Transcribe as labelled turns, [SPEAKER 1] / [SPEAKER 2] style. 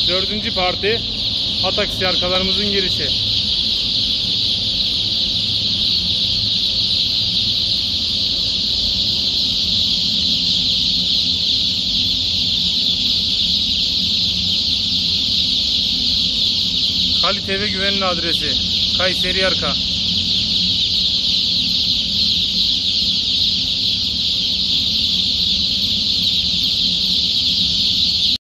[SPEAKER 1] 4. parti Ataksi arkalarımızın girişi. Kalite ve güvenli adresi Kayseri Arka.